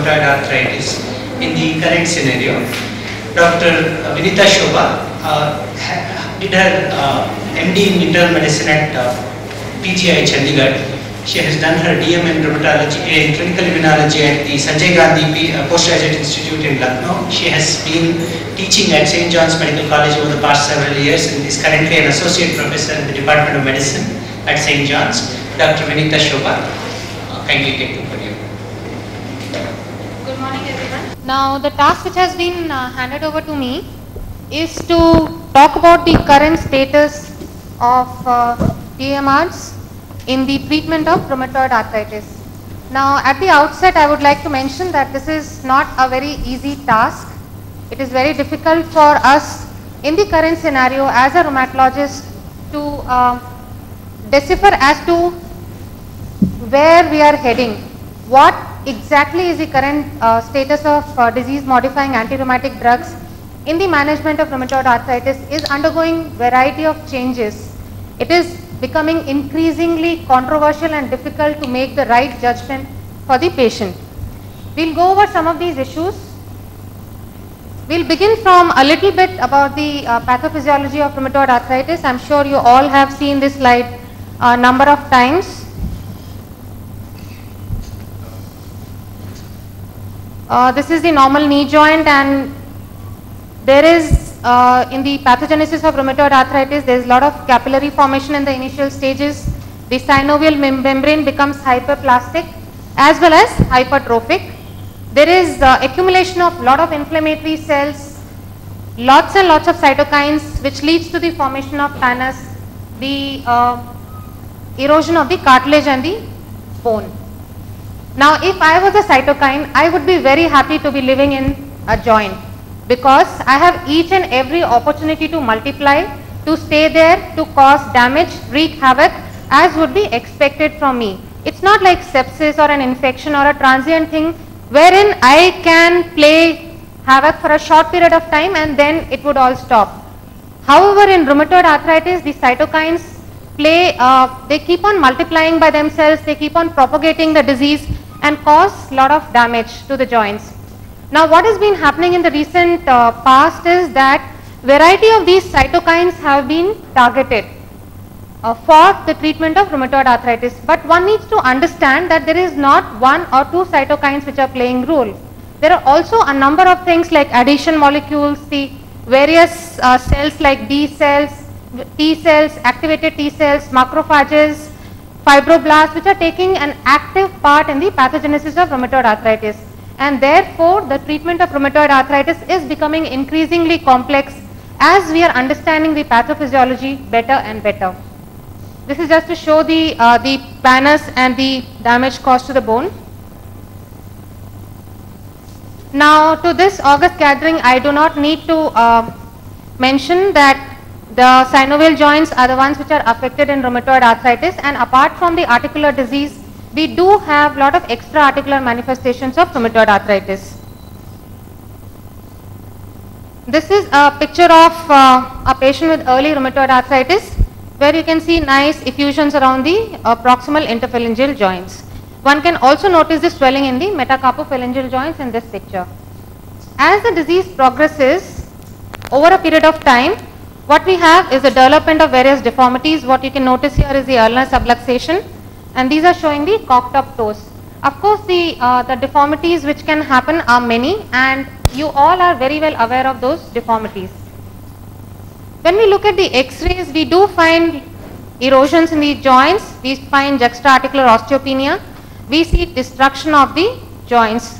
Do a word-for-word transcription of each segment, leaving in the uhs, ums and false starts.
rheumatoid arthritis in the current scenario. Doctor Vinita Shobha uh, did her uh, M D in internal medicine at uh, P G I Chandigarh. She has done her D M in rheumatology in clinical immunology at the Sanjay Gandhi uh, Postgraduate Institute in Lucknow. She has been teaching at Saint John's Medical College over the past several years and is currently an associate professor in the Department of Medicine at Saint John's. Doctor Vinita Shobha, uh, kindly take the podium. Good morning, everyone. Now, the task which has been uh, handed over to me is to talk about the current status of uh, D M Rs in the treatment of rheumatoid arthritis. Now, at the outset, I would like to mention that this is not a very easy task. It is very difficult for us in the current scenario as a rheumatologist to uh, decipher as to where we are heading. What exactly is the current uh, status of uh, disease modifying anti-rheumatic drugs in the management of rheumatoid arthritis is undergoing variety of changes. It is becoming increasingly controversial and difficult to make the right judgment for the patient. We will go over some of these issues. We will begin from a little bit about the uh, pathophysiology of rheumatoid arthritis. I am sure you all have seen this slide a number of times. Uh, this is the normal knee joint, and there is Uh, in the pathogenesis of rheumatoid arthritis, there is a lot of capillary formation in the initial stages. The synovial mem membrane becomes hyperplastic as well as hypertrophic. There is uh, accumulation of lot of inflammatory cells, lots and lots of cytokines, which leads to the formation of tannus, the uh, erosion of the cartilage and the bone. Now, if I was a cytokine, I would be very happy to be living in a joint, because I have each and every opportunity to multiply, to stay there, to cause damage, wreak havoc as would be expected from me. It's not like sepsis or an infection or a transient thing wherein I can play havoc for a short period of time and then it would all stop. However, in rheumatoid arthritis, the cytokines play, uh, they keep on multiplying by themselves, they keep on propagating the disease and cause lot of damage to the joints. Now, what has been happening in the recent uh, past is that variety of these cytokines have been targeted uh, for the treatment of rheumatoid arthritis. But one needs to understand that there is not one or two cytokines which are playing role. There are also a number of things like adhesion molecules, the various uh, cells like B cells, T cells, activated T cells, macrophages, fibroblasts, which are taking an active part in the pathogenesis of rheumatoid arthritis. And therefore, the treatment of rheumatoid arthritis is becoming increasingly complex as we are understanding the pathophysiology better and better. This is just to show the, uh, the planus and the damage caused to the bone. Now, to this august gathering, I do not need to uh, mention that the synovial joints are the ones which are affected in rheumatoid arthritis, and apart from the articular disease, we do have lot of extra articular manifestations of rheumatoid arthritis. This is a picture of uh, a patient with early rheumatoid arthritis, where you can see nice effusions around the uh, proximal interphalangeal joints. One can also notice the swelling in the metacarpophalangeal joints in this picture. As the disease progresses over a period of time, what we have is the development of various deformities. What you can notice here is the ulnar subluxation, and these are showing the cocked up toes. Of course, the, uh, the deformities which can happen are many, and you all are very well aware of those deformities. When we look at the X-rays, we do find erosions in the joints, we find juxta-articular osteopenia, we see destruction of the joints.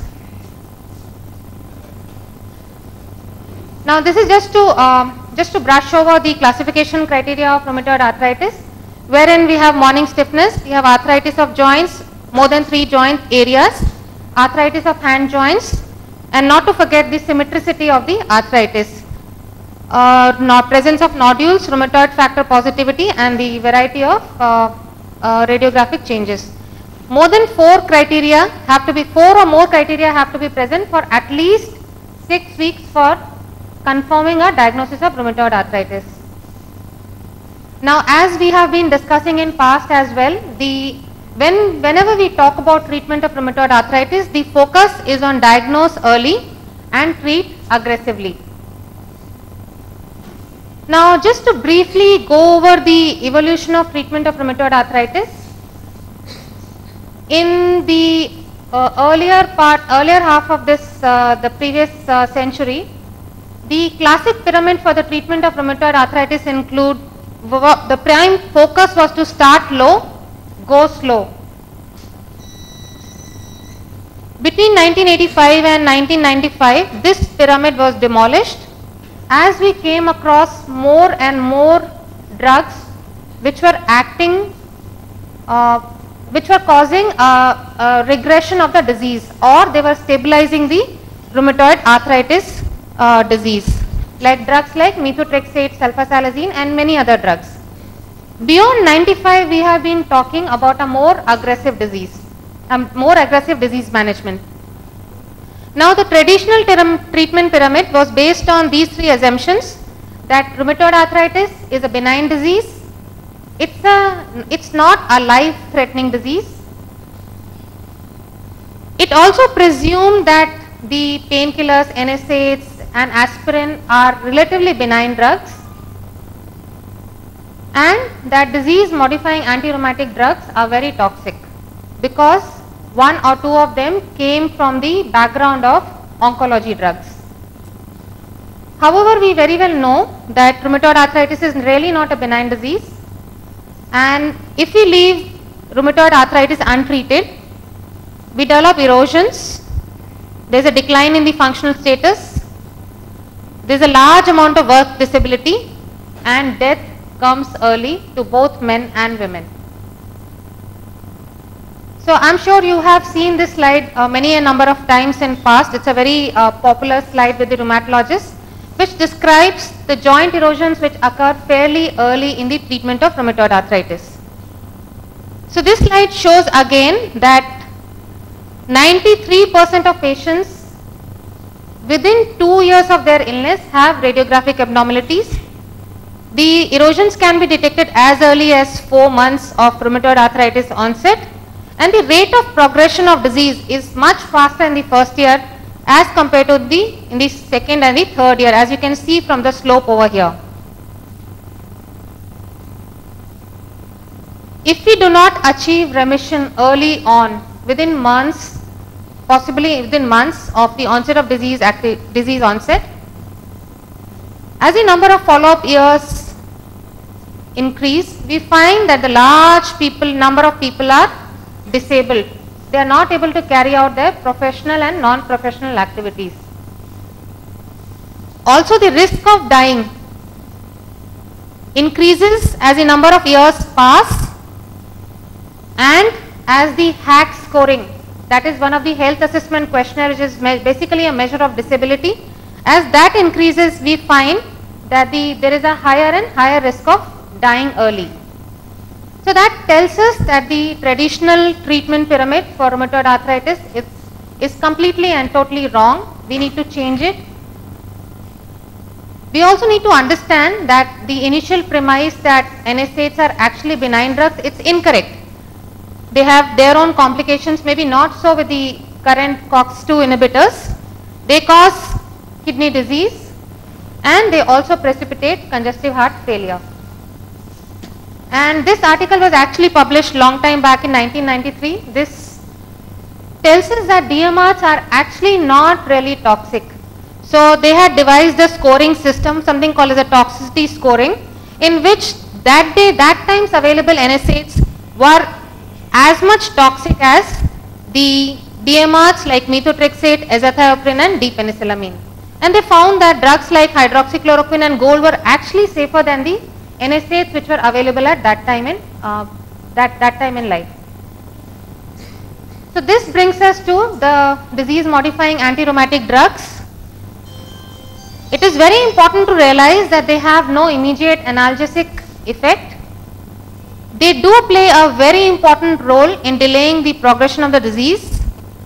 Now, this is just to, uh, just to brush over the classification criteria of rheumatoid arthritis, wherein we have morning stiffness, we have arthritis of joints, more than three joint areas, arthritis of hand joints, and not to forget the symmetricity of the arthritis, uh, not presence of nodules, rheumatoid factor positivity, and the variety of uh, uh, radiographic changes. More than four criteria have to be, four or more criteria have to be present for at least six weeks for confirming a diagnosis of rheumatoid arthritis. Now, as we have been discussing in past as well, the when, whenever we talk about treatment of rheumatoid arthritis, the focus is on diagnose early and treat aggressively. Now, just to briefly go over the evolution of treatment of rheumatoid arthritis, in the uh, earlier part, earlier half of this, uh, the previous uh, century, the classic pyramid for the treatment of rheumatoid arthritis include, the prime focus was to start low, go slow. Between nineteen eighty-five and nineteen ninety-five, this pyramid was demolished as we came across more and more drugs which were acting, uh, which were causing a, a regression of the disease, or they were stabilizing the rheumatoid arthritis uh, disease, like drugs like methotrexate, sulfasalazine and many other drugs. Beyond ninety-five, we have been talking about a more aggressive disease, a more aggressive disease management. Now, the traditional treatment pyramid was based on these three assumptions: that rheumatoid arthritis is a benign disease, it's a it's not a life-threatening disease. It also presumed that the painkillers, N SAIDs and aspirin are relatively benign drugs, and that disease modifying anti-rheumatic drugs are very toxic, because one or two of them came from the background of oncology drugs. However, we very well know that rheumatoid arthritis is really not a benign disease, and if we leave rheumatoid arthritis untreated, we develop erosions, there is a decline in the functional status, there is a large amount of work disability, and death comes early to both men and women. So, I am sure you have seen this slide uh, many a number of times in past. It is a very uh, popular slide with the rheumatologists, which describes the joint erosions which occur fairly early in the treatment of rheumatoid arthritis. So, this slide shows again that ninety-three percent of patients within two years of their illness have radiographic abnormalities. The erosions can be detected as early as four months of rheumatoid arthritis onset, and the rate of progression of disease is much faster in the first year as compared to the in the second and the third year, as you can see from the slope over here. If we do not achieve remission early on, within months, possibly within months of the onset of disease, disease onset, as the number of follow-up years increase, we find that the large people number of people are disabled. They are not able to carry out their professional and non-professional activities. Also, the risk of dying increases as the number of years pass, and as the H A Q scoring, that is one of the health assessment questionnaire, which is basically a measure of disability, as that increases, we find that the there is a higher and higher risk of dying early. So, that tells us that the traditional treatment pyramid for rheumatoid arthritis is, is completely and totally wrong. We need to change it. We also need to understand that the initial premise that N SAIDs are actually benign drugs, it's incorrect. They have their own complications, maybe not so with the current COX two inhibitors. They cause kidney disease, and they also precipitate congestive heart failure. And this article was actually published long time back in nineteen ninety-three. This tells us that D M Rs are actually not really toxic. So, they had devised a scoring system, something called as a toxicity scoring, in which that day, that times available N SAIDs were as much toxic as the D M Rs like methotrexate, azathioprine and D-penicillamine. And they found that drugs like hydroxychloroquine and gold were actually safer than the N SAIDs which were available at that time in uh, that, that time in life. So, this brings us to the disease modifying anti-rheumatic drugs. It is very important to realize that they have no immediate analgesic effect. They do play a very important role in delaying the progression of the disease.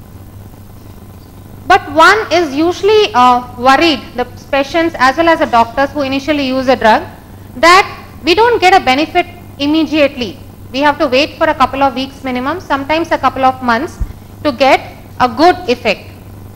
But one is usually uh, worried, the patients as well as the doctors who initially use a drug, that we don't get a benefit immediately. We have to wait for a couple of weeks minimum, sometimes a couple of months to get a good effect.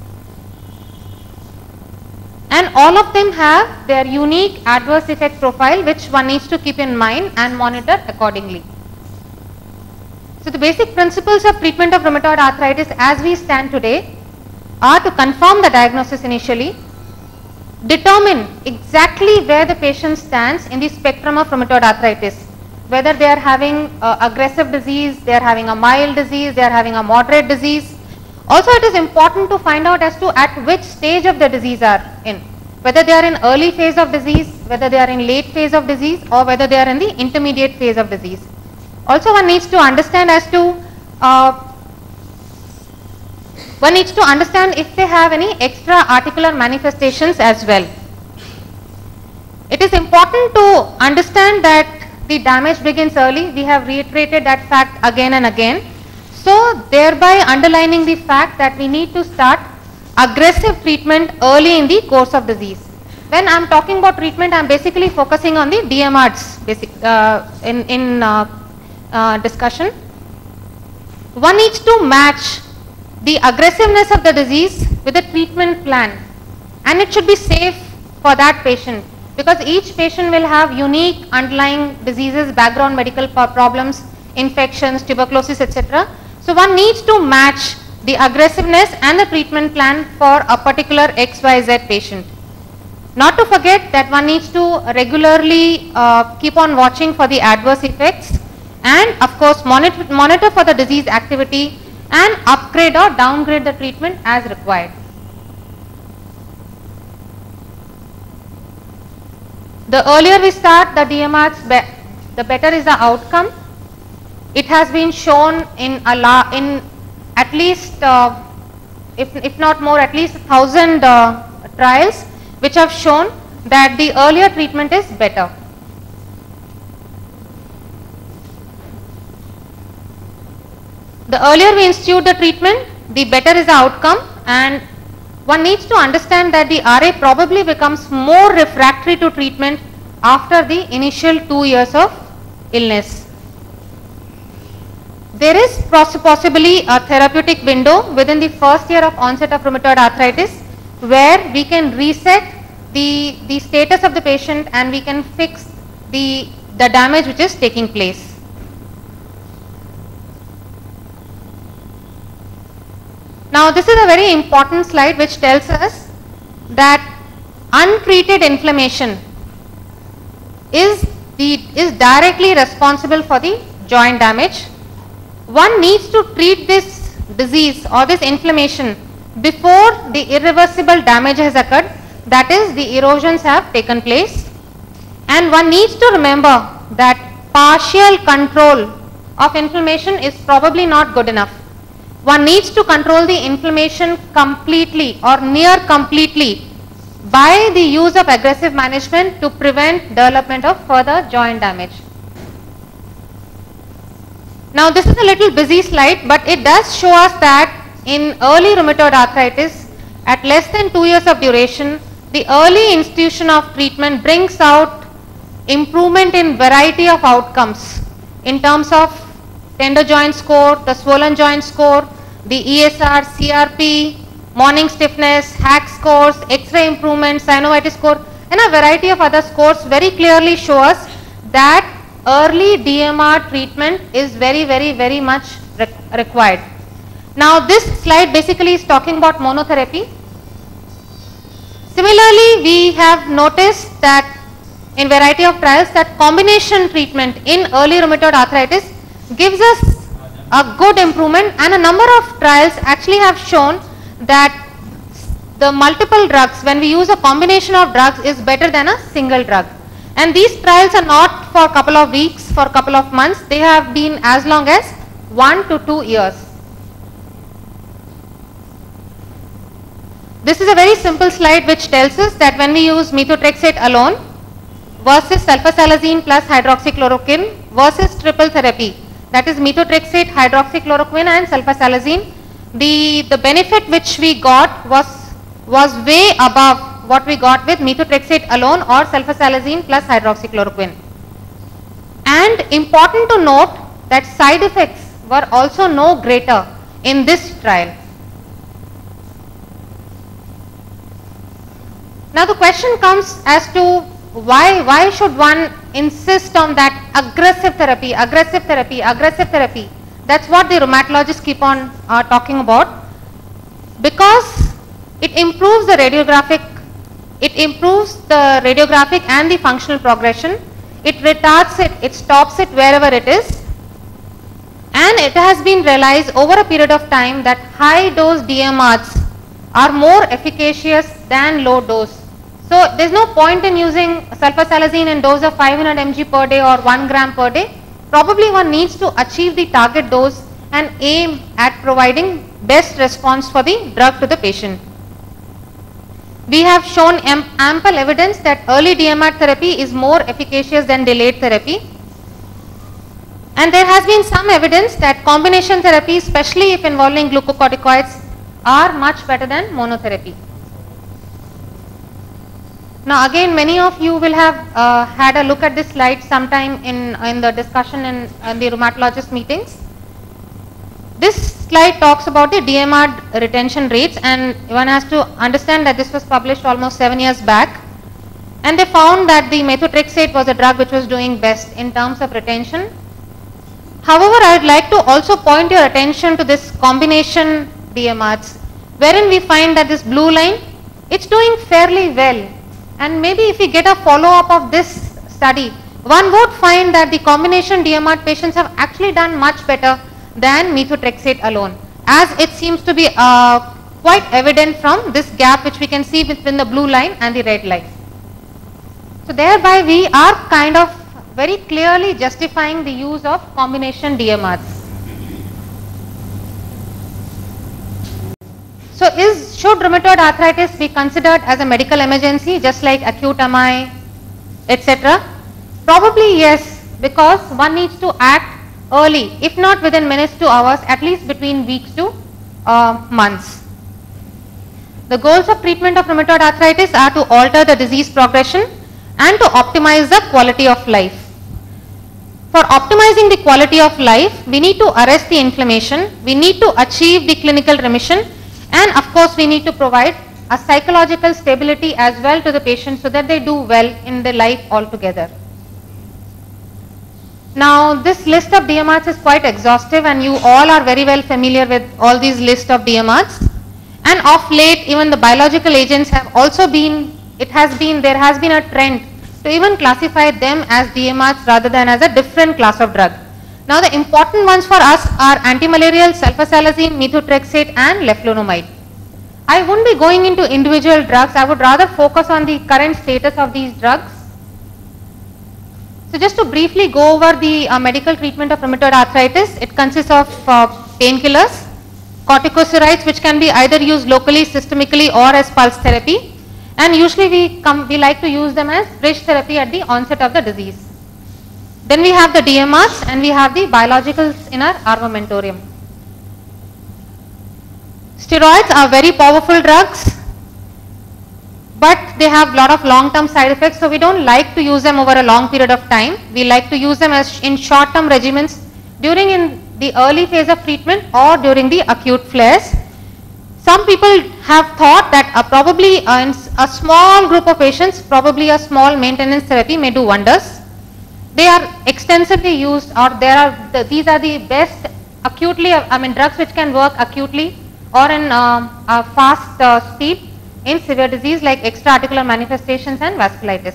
And all of them have their unique adverse effect profile which one needs to keep in mind and monitor accordingly. So the basic principles of treatment of rheumatoid arthritis as we stand today are to confirm the diagnosis initially, determine exactly where the patient stands in the spectrum of rheumatoid arthritis, whether they are having uh, aggressive disease, they are having a mild disease, they are having a moderate disease. Also it is important to find out as to at which stage of the disease are in, whether they are in early phase of disease, whether they are in late phase of disease, or whether they are in the intermediate phase of disease. Also one needs to understand as to uh, one needs to understand if they have any extra articular manifestations as well. It is important to understand that the damage begins early. We have reiterated that fact again and again. So thereby underlining the fact that we need to start aggressive treatment early in the course of disease. When I am talking about treatment, I am basically focusing on the D M Rs basic, uh, in, in uh, uh, discussion. One needs to match the aggressiveness of the disease with the treatment plan, and it should be safe for that patient because each patient will have unique underlying diseases, background medical problems, infections, tuberculosis, et cetera. So one needs to match the aggressiveness and the treatment plan for a particular X Y Z patient. Not to forget that one needs to regularly uh, keep on watching for the adverse effects and of course monitor, monitor for the disease activity and upgrade or downgrade the treatment as required. The earlier we start the D M Rs, be, the better is the outcome. It has been shown in a la, in at least, uh, if, if not more, at least a thousand uh, trials which have shown that the earlier treatment is better. The earlier we institute the treatment, the better is the outcome, and one needs to understand that the R A probably becomes more refractory to treatment after the initial two years of illness. There is possibly a therapeutic window within the first year of onset of rheumatoid arthritis where we can reset the, the status of the patient and we can fix the, the damage which is taking place. Now this is a very important slide which tells us that untreated inflammation is, the, is directly responsible for the joint damage. One needs to treat this disease or this inflammation before the irreversible damage has occurred, that is the erosions have taken place, and one needs to remember that partial control of inflammation is probably not good enough. One needs to control the inflammation completely or near completely by the use of aggressive management to prevent development of further joint damage. Now this is a little busy slide, but it does show us that in early rheumatoid arthritis at less than two years of duration, the early institution of treatment brings out improvement in variety of outcomes in terms of tender joint score, the swollen joint score, the E S R, C R P, morning stiffness, H A Q scores, X-ray improvement, synovitis score, and a variety of other scores very clearly show us that early D M R treatment is very very very much re required. Now this slide basically is talking about monotherapy. Similarly, we have noticed that in variety of trials that combination treatment in early rheumatoid arthritis gives us a good improvement, and a number of trials actually have shown that the multiple drugs, when we use a combination of drugs, is better than a single drug. And these trials are not for a couple of weeks, for a couple of months, they have been as long as one to two years. This is a very simple slide which tells us that when we use methotrexate alone versus sulfasalazine plus hydroxychloroquine versus triple therapy, that is methotrexate, hydroxychloroquine and sulfasalazine, the, the benefit which we got was, was way above what we got with methotrexate alone or sulfasalazine plus hydroxychloroquine. And important to note that side effects were also no greater in this trial. Now the question comes as to why, why should one insist on that aggressive therapy, aggressive therapy, aggressive therapy. That's what the rheumatologists keep on uh, talking about. Because it improves the radiographic, it improves the radiographic and the functional progression. It retards it, it stops it wherever it is. And it has been realized over a period of time that high dose D M Rs are more efficacious than low dose. So there is no point in using sulfasalazine in dose of five hundred milligrams per day or one gram per day. Probably one needs to achieve the target dose and aim at providing best response for the drug to the patient. We have shown am ample evidence that early D M R therapy is more efficacious than delayed therapy. And there has been some evidence that combination therapy, especially if involving glucocorticoids, are much better than monotherapy. Now again, many of you will have uh, had a look at this slide sometime in, in the discussion in, in the rheumatologist meetings. This slide talks about the D M R retention rates, and one has to understand that this was published almost seven years back, and they found that the methotrexate was a drug which was doing best in terms of retention. However, I would like to also point your attention to this combination D M Rs, wherein we find that this blue line, it's doing fairly well. And maybe if we get a follow-up of this study, one would find that the combination D M R patients have actually done much better than methotrexate alone, as it seems to be uh, quite evident from this gap which we can see between the blue line and the red line. So thereby we are kind of very clearly justifying the use of combination D M Rs. So is, should rheumatoid arthritis be considered as a medical emergency just like acute M I, et cetera? Probably yes, because one needs to act early, if not within minutes to hours, at least between weeks to uh, months. The goals of treatment of rheumatoid arthritis are to alter the disease progression and to optimize the quality of life. For optimizing the quality of life, we need to arrest the inflammation, we need to achieve the clinical remission, and of course we need to provide a psychological stability as well to the patient so that they do well in their life altogether. Now this list of D M Rs is quite exhaustive, and you all are very well familiar with all these list of D M Rs. And of late even the biological agents have also been, it has been, there has been a trend to even classify them as D M Rs rather than as a different class of drug. Now the important ones for us are antimalarial, sulfasalazine, methotrexate and leflunomide. I wouldn't be going into individual drugs, I would rather focus on the current status of these drugs. So just to briefly go over the uh, medical treatment of rheumatoid arthritis, it consists of uh, painkillers, corticosteroids which can be either used locally, systemically or as pulse therapy, and usually we, come, we like to use them as bridge therapy at the onset of the disease. Then we have the D M Rs and we have the biologicals in our armamentarium. Steroids are very powerful drugs, but they have lot of long-term side effects, so we don't like to use them over a long period of time. We like to use them as in short-term regimens during in the early phase of treatment or during the acute flares. Some people have thought that uh, probably uh, in a small group of patients, probably a small maintenance therapy may do wonders. They are extensively used, or there are the, these are the best acutely, I mean drugs which can work acutely or in uh, a fast uh, speed in severe disease like extra-articular manifestations and vasculitis.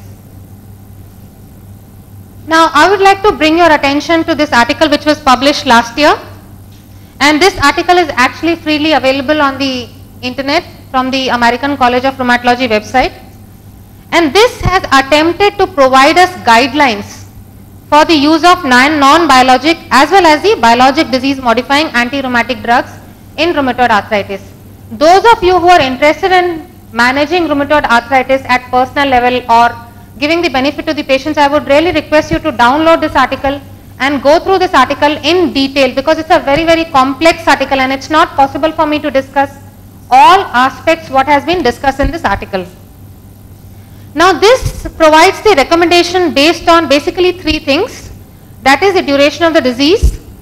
Now I would like to bring your attention to this article which was published last year, and this article is actually freely available on the internet from the American College of Rheumatology website, and this has attempted to provide us guidelines for the use of non-biologic as well as the biologic disease modifying anti-rheumatic drugs in rheumatoid arthritis. Those of you who are interested in managing rheumatoid arthritis at personal level or giving the benefit to the patients, I would really request you to download this article and go through this article in detail, because it's a very very complex article and it's not possible for me to discuss all aspects what has been discussed in this article. Now this provides the recommendation based on basically three things, that is the duration of the disease,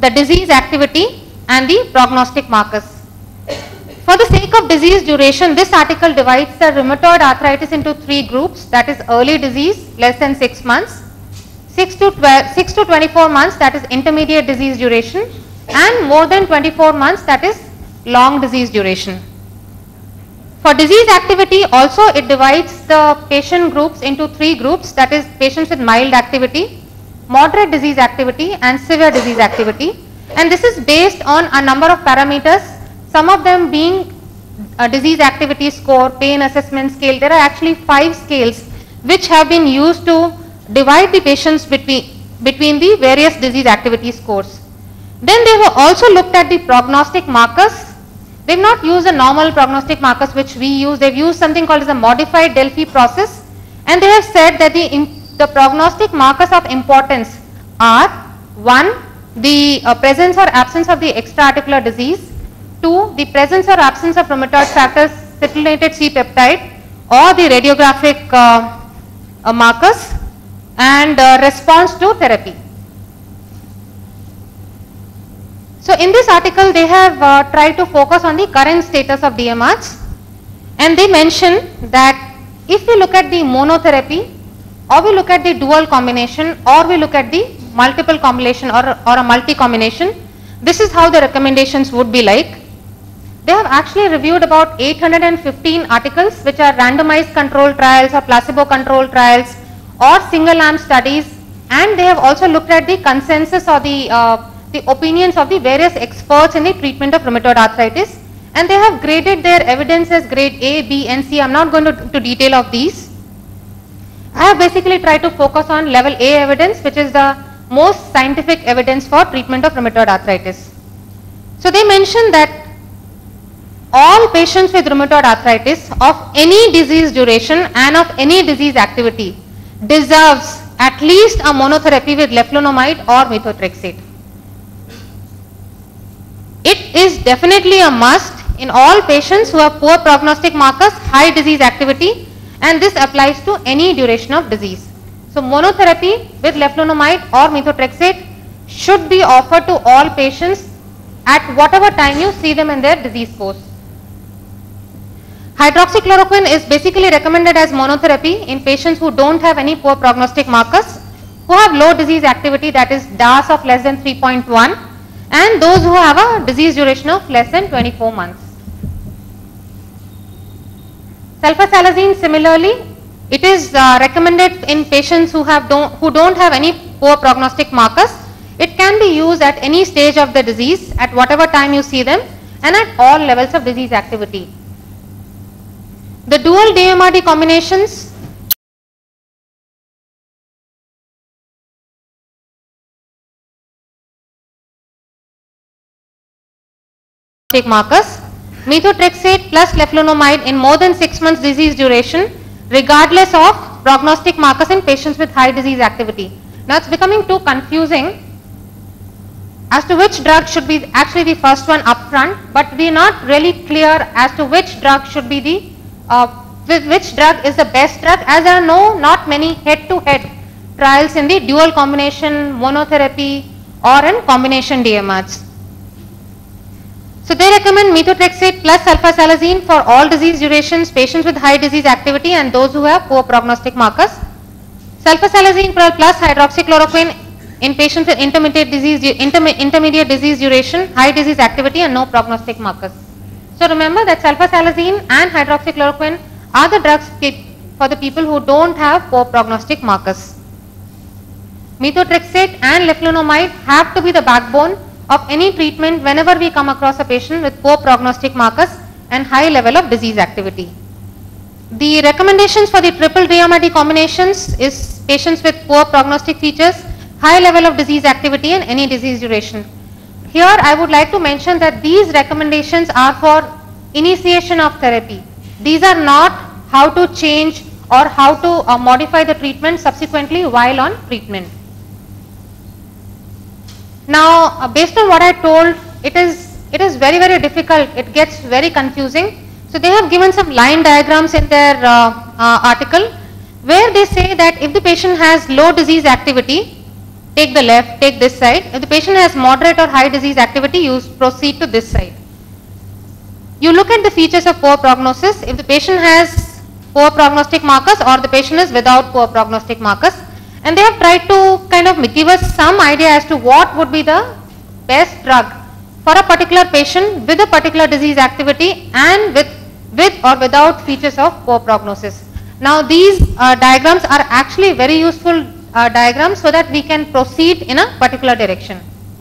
the disease activity and the prognostic markers. For the sake of disease duration, this article divides the rheumatoid arthritis into three groups, that is early disease less than six months, six to twenty-four months, that is intermediate disease duration, and more than twenty-four months, that is long disease duration. For disease activity also, it divides the patient groups into three groups, that is patients with mild activity, moderate disease activity and severe disease activity, and this is based on a number of parameters, some of them being a disease activity score, pain assessment scale. There are actually five scales which have been used to divide the patients between, between the various disease activity scores. Then they have also looked at the prognostic markers. They have not used the normal prognostic markers which we use, they have used something called as a modified Delphi process, and they have said that the, in, the prognostic markers of importance are one, the uh, presence or absence of the extra-articular disease, two, the presence or absence of rheumatoid factors, cetylated C peptide or the radiographic uh, uh, markers, and uh, response to therapy. So in this article they have uh, tried to focus on the current status of D M Rs, and they mention that if we look at the monotherapy or we look at the dual combination or we look at the multiple combination or, or a multi combination, this is how the recommendations would be like. They have actually reviewed about eight hundred fifteen articles which are randomized control trials or placebo control trials or single arm studies, and they have also looked at the consensus or the, uh, the opinions of the various experts in the treatment of rheumatoid arthritis, and they have graded their evidence as grade A, B and C. I am not going to, to detail of these. I have basically tried to focus on level A evidence, which is the most scientific evidence for treatment of rheumatoid arthritis. So they mentioned that all patients with rheumatoid arthritis of any disease duration and of any disease activity deserves at least a monotherapy with leflunomide or methotrexate. It is definitely a must in all patients who have poor prognostic markers, high disease activity, and this applies to any duration of disease. So monotherapy with leflunomide or methotrexate should be offered to all patients at whatever time you see them in their disease course. Hydroxychloroquine is basically recommended as monotherapy in patients who don't have any poor prognostic markers, who have low disease activity, that is D A S of less than three point one, and those who have a disease duration of less than twenty-four months. Sulfasalazine similarly, it is uh, recommended in patients who have don't, who don't have any poor prognostic markers. It can be used at any stage of the disease, at whatever time you see them, and at all levels of disease activity. The dual D M R D combinations markers, methotrexate plus leflunomide in more than six months disease duration regardless of prognostic markers in patients with high disease activity. Now it's becoming too confusing as to which drug should be actually the first one up front, but we are not really clear as to which drug should be the Uh, with which drug is the best drug, as there are no not many head to head trials in the dual combination, monotherapy or in combination D M Rs. So they recommend methotrexate plus sulfasalazine for all disease durations, patients with high disease activity and those who have poor prognostic markers. Sulfasalazine plus hydroxychloroquine in patients with intermediate disease, interme intermediate disease duration, high disease activity and no prognostic markers. So remember that sulfasalazine and hydroxychloroquine are the drugs for the people who don't have poor prognostic markers. Methotrexate and leflunomide have to be the backbone of any treatment whenever we come across a patient with poor prognostic markers and high level of disease activity. The recommendations for the triple D M R D combinations is patients with poor prognostic features, high level of disease activity and any disease duration. Here I would like to mention that these recommendations are for initiation of therapy. These are not how to change or how to uh, modify the treatment subsequently while on treatment. Now uh, based on what I told, it is, it is very very difficult, it gets very confusing. So they have given some line diagrams in their uh, uh, article where they say that if the patient has low disease activity, take the left, take this side. If the patient has moderate or high disease activity, you proceed to this side. You look at the features of poor prognosis. If the patient has poor prognostic markers or the patient is without poor prognostic markers, and they have tried to kind of give us some idea as to what would be the best drug for a particular patient with a particular disease activity and with, with or without features of poor prognosis. Now these uh, diagrams are actually very useful uh, diagrams so that we can proceed in a particular direction.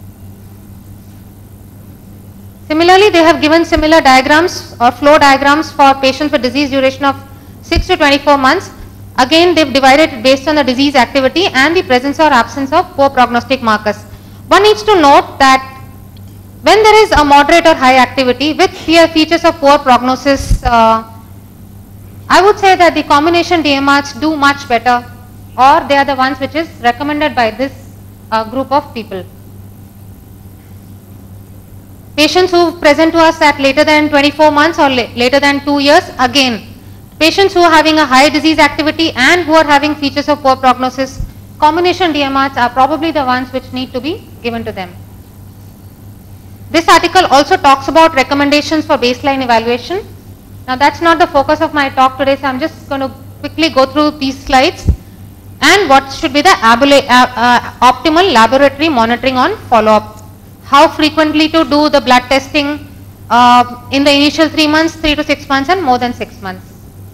Similarly, they have given similar diagrams or flow diagrams for patients with disease duration of six to twenty-four months. Again, they have divided it based on the disease activity and the presence or absence of poor prognostic markers. One needs to note that when there is a moderate or high activity with features of poor prognosis, uh, I would say that the combination D M Rs do much better, or they are the ones which is recommended by this uh, group of people. Patients who present to us at later than twenty-four months or la later than two years, again, patients who are having a high disease activity and who are having features of poor prognosis, combination D M Rs are probably the ones which need to be given to them. This article also talks about recommendations for baseline evaluation. Now that's not the focus of my talk today, so I'm just going to quickly go through these slides and what should be the uh, uh, optimal laboratory monitoring on follow-up. How frequently to do the blood testing uh, in the initial three months, three to six months and more than six months.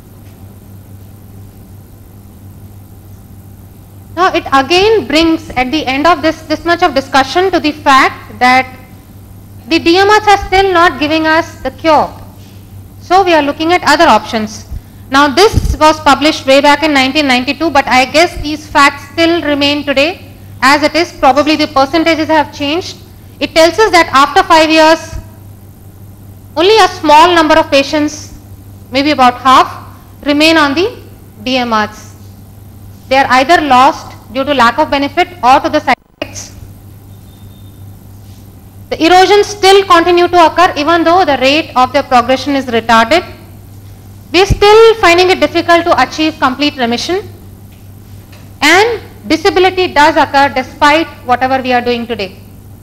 Now it again brings at the end of this, this much of discussion to the fact that the D M Rs are still not giving us the cure. So we are looking at other options. Now this was published way back in nineteen ninety-two, but I guess these facts still remain today as it is. Probably the percentages have changed. It tells us that after five years, only a small number of patients, maybe about half, remain on the D M Rs. They are either lost due to lack of benefit or to the side effects. The erosions still continue to occur even though the rate of their progression is retarded. We are still finding it difficult to achieve complete remission, and disability does occur despite whatever we are doing today.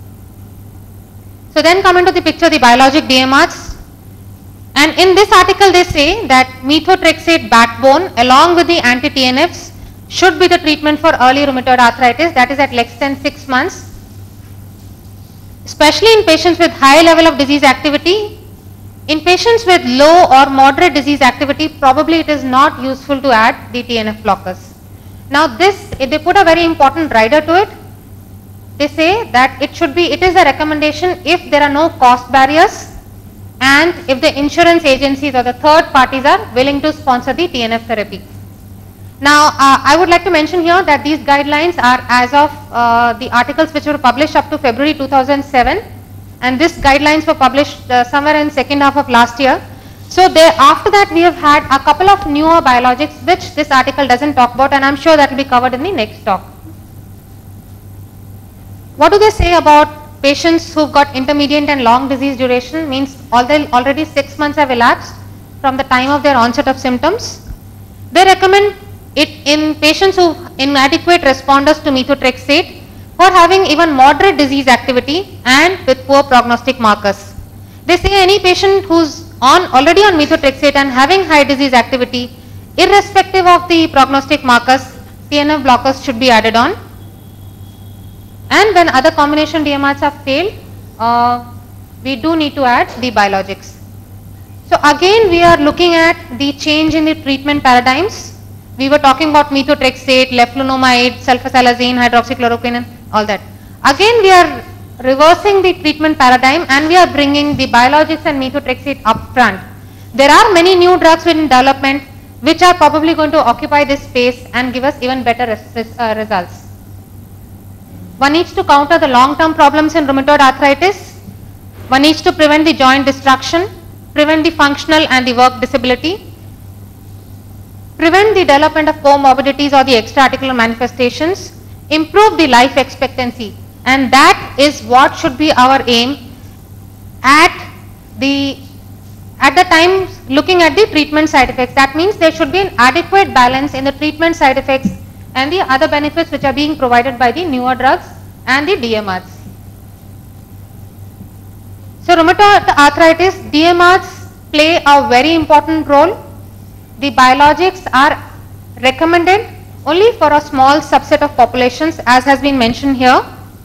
So then come into the picture the biologic D M Rs, and in this article they say that methotrexate backbone along with the anti-T N Fs should be the treatment for early rheumatoid arthritis, that is at less than six months. Especially in patients with high level of disease activity. In patients with low or moderate disease activity, probably it is not useful to add the T N F blockers. Now this, they put a very important rider to it. They say that it should be, it is a recommendation if there are no cost barriers and if the insurance agencies or the third parties are willing to sponsor the T N F therapy. Now uh, I would like to mention here that these guidelines are as of uh, the articles which were published up to February two thousand seven, and these guidelines were published uh, somewhere in second half of last year. So there, after that we have had a couple of newer biologics which this article doesn't talk about, and I am sure that will be covered in the next talk. What do they say about patients who have got intermediate and long disease duration? Means already six months have elapsed from the time of their onset of symptoms. They recommend it in patients who inadequate responders to methotrexate who are having even moderate disease activity and with poor prognostic markers. They say any patient who is on already on methotrexate and having high disease activity, irrespective of the prognostic markers, T N F blockers should be added on. And when other combination D M Rs have failed, uh, we do need to add the biologics. So again we are looking at the change in the treatment paradigms. We were talking about methotrexate, leflunomide, sulfasalazine, hydroxychloroquine, all that. Again we are reversing the treatment paradigm and we are bringing the biologics and methotrexate up front. There are many new drugs in development which are probably going to occupy this space and give us even better res uh, results. One needs to counter the long-term problems in rheumatoid arthritis. One needs to prevent the joint destruction, prevent the functional and the work disability, prevent the development of comorbidities or the extra-articular manifestations, improve the life expectancy, and that is what should be our aim at the at the time looking at the treatment side effects. That means there should be an adequate balance in the treatment side effects and the other benefits which are being provided by the newer drugs and the D M Rs. So rheumatoid arthritis, D M Rs play a very important role. The biologics are recommended only for a small subset of populations, as has been mentioned here.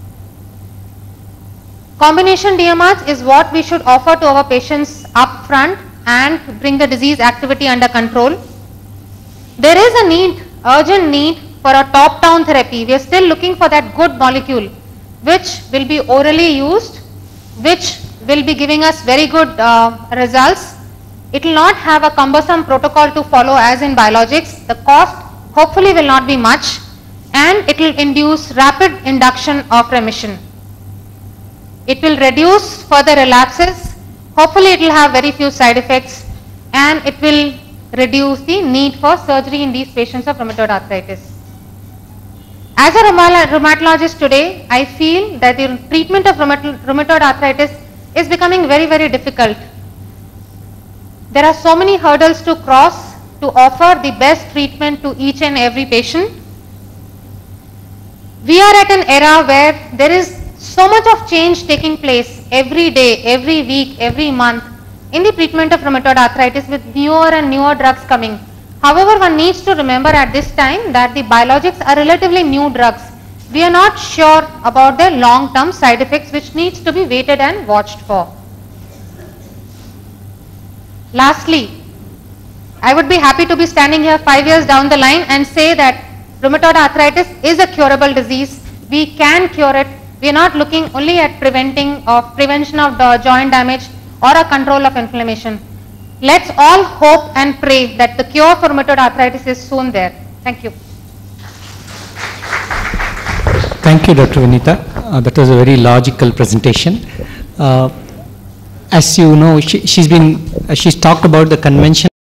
Combination D M Rs is what we should offer to our patients up front and bring the disease activity under control. There is a need, urgent need for a top-down therapy. We are still looking for that good molecule which will be orally used, which will be giving us very good uh, results. It will not have a cumbersome protocol to follow as in biologics. The cost hopefully will not be much, and it will induce rapid induction of remission. It will reduce further relapses. Hopefully it will have very few side effects, and it will reduce the need for surgery in these patients of rheumatoid arthritis. As a rheumatologist today, I feel that the treatment of rheumatoid arthritis is becoming very, very difficult. There are so many hurdles to cross to offer the best treatment to each and every patient. We are at an era where there is so much of change taking place every day, every week, every month in the treatment of rheumatoid arthritis with newer and newer drugs coming. However, one needs to remember at this time that the biologics are relatively new drugs. We are not sure about their long-term side effects, which needs to be waited and watched for. Lastly, I would be happy to be standing here five years down the line and say that rheumatoid arthritis is a curable disease. We can cure it. We are not looking only at preventing of prevention of the joint damage or a control of inflammation. Let's all hope and pray that the cure for rheumatoid arthritis is soon there. Thank you. Thank you, Doctor Vinita. Uh, that was a very logical presentation. Uh, as you know, she, she's been, uh, she's talked about the convention